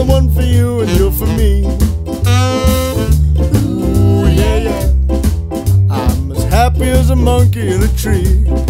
I'm one for you and you're for me. Ooh, yeah, yeah. I'm as happy as a monkey in a tree.